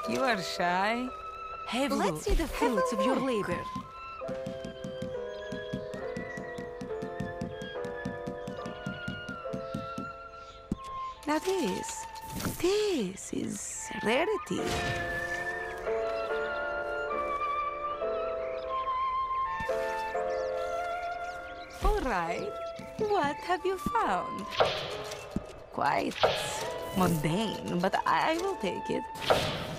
You are shy. Have Let's see the fruits of your labor. Now this is rarity. All right, what have you found? Quite mundane, but I will take it.